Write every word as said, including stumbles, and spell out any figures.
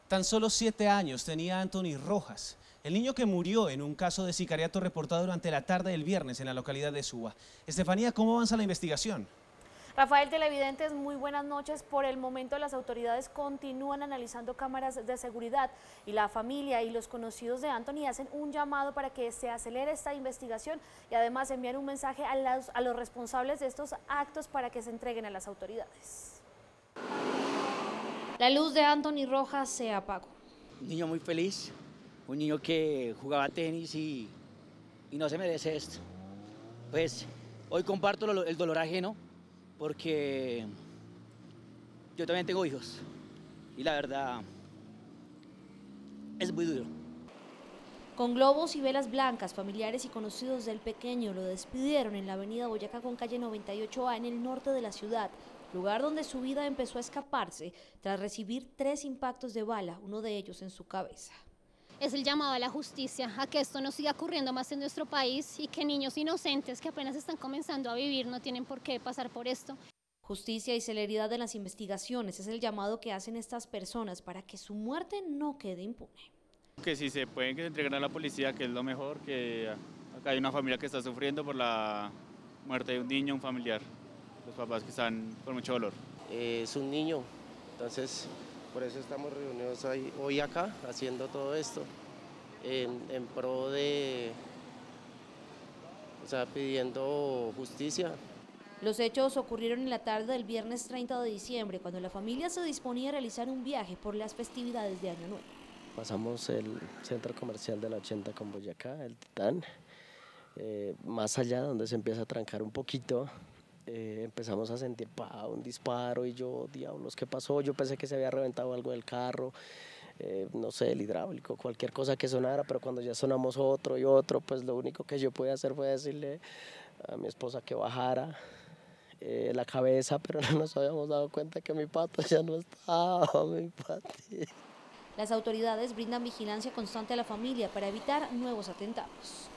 Tan solo siete años tenía Anthony Rojas, el niño que murió en un caso de sicariato reportado durante la tarde del viernes en la localidad de Suba. Estefanía, ¿cómo avanza la investigación? Rafael, televidentes, muy buenas noches. Por el momento las autoridades continúan analizando cámaras de seguridad y la familia y los conocidos de Anthony hacen un llamado para que se acelere esta investigación y además envían un mensaje a los, a los responsables de estos actos para que se entreguen a las autoridades. La luz de Anthony Rojas se apagó. Un niño muy feliz, un niño que jugaba tenis y, y no se merece esto. Pues hoy comparto lo, el dolor ajeno porque yo también tengo hijos y la verdad es muy duro. Con globos y velas blancas, familiares y conocidos del pequeño lo despidieron en la avenida Boyacá con calle noventa y ocho A en el norte de la ciudad, lugar donde su vida empezó a escaparse tras recibir tres impactos de bala, uno de ellos en su cabeza. Es el llamado a la justicia, a que esto no siga ocurriendo más en nuestro país y que niños inocentes que apenas están comenzando a vivir no tienen por qué pasar por esto. Justicia y celeridad en las investigaciones es el llamado que hacen estas personas para que su muerte no quede impune. Que si se pueden que se entreguen a la policía, que es lo mejor, que acá hay una familia que está sufriendo por la muerte de un niño, un familiar, los papás que están con mucho dolor. Eh, es un niño, entonces por eso estamos reunidos hoy, hoy acá haciendo todo esto en, en pro de, o sea, pidiendo justicia. Los hechos ocurrieron en la tarde del viernes treinta de diciembre, cuando la familia se disponía a realizar un viaje por las festividades de Año Nuevo. Pasamos el centro comercial de la ochenta con Boyacá, el Titán, eh, más allá donde se empieza a trancar un poquito, eh, empezamos a sentir pa, un disparo y yo, diablos, ¿qué pasó? Yo pensé que se había reventado algo del carro, eh, no sé, el hidráulico, cualquier cosa que sonara, pero cuando ya sonamos otro y otro, pues lo único que yo pude hacer fue decirle a mi esposa que bajara eh, la cabeza, pero no nos habíamos dado cuenta que mi pato ya no estaba, mi patito. Las autoridades brindan vigilancia constante a la familia para evitar nuevos atentados.